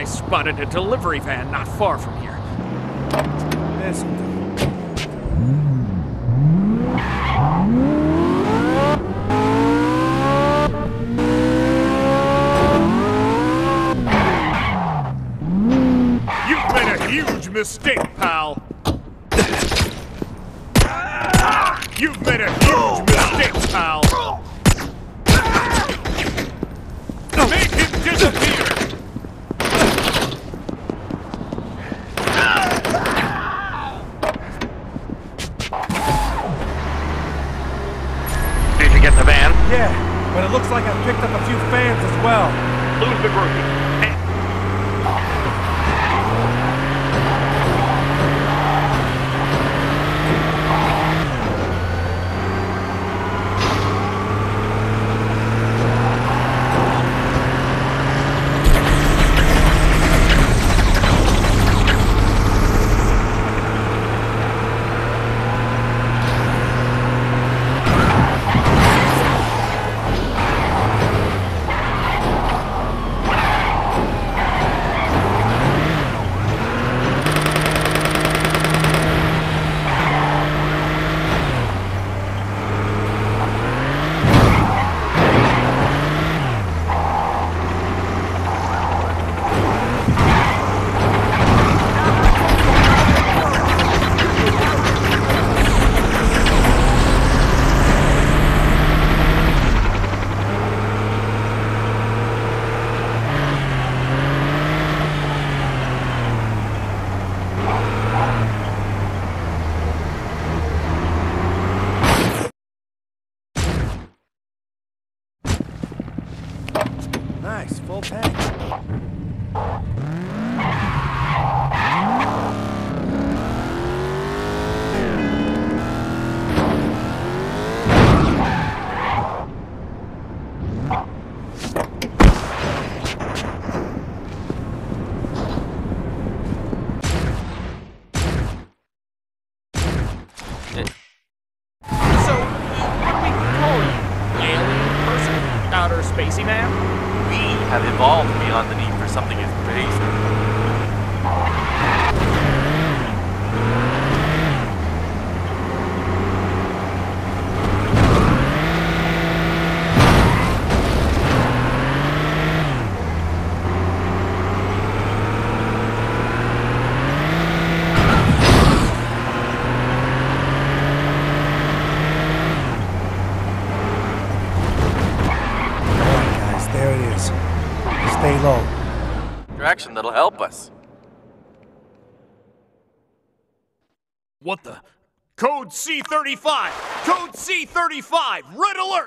I spotted a delivery van not far from here. You've made a huge mistake, pal. You've made a huge mistake, pal. Make him disappear! Did you get the van? Yeah, but it looks like I picked up a few fans as well. Lose the groupie. Nice, full tank. Outer spacey man? We have evolved beyond the need for something as basic. Stay low. Direction that'll help us. What the? Code C-35! Code C-35! Red alert!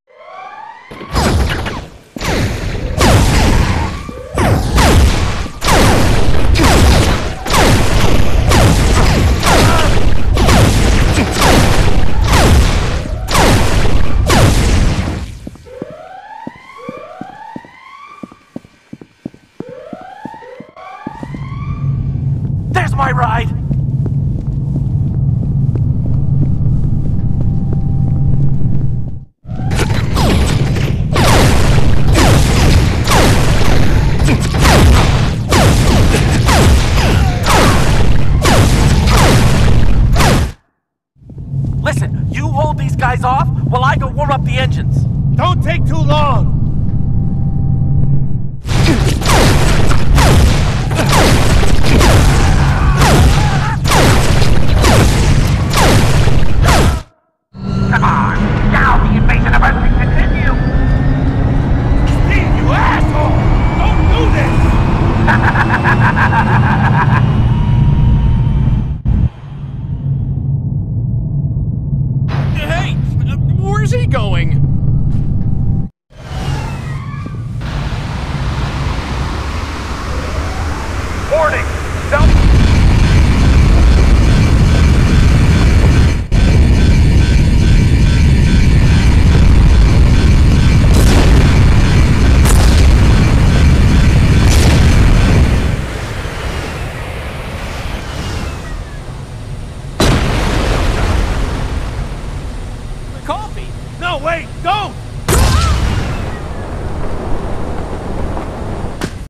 There's my ride! Listen, you hold these guys off while I go warm up the engines. Don't take too long! Come on, now the invasion of Earth can continue! Steve, you asshole! Don't do this! Hey! Where's he going? Warning! Don't... Coffee? No, wait!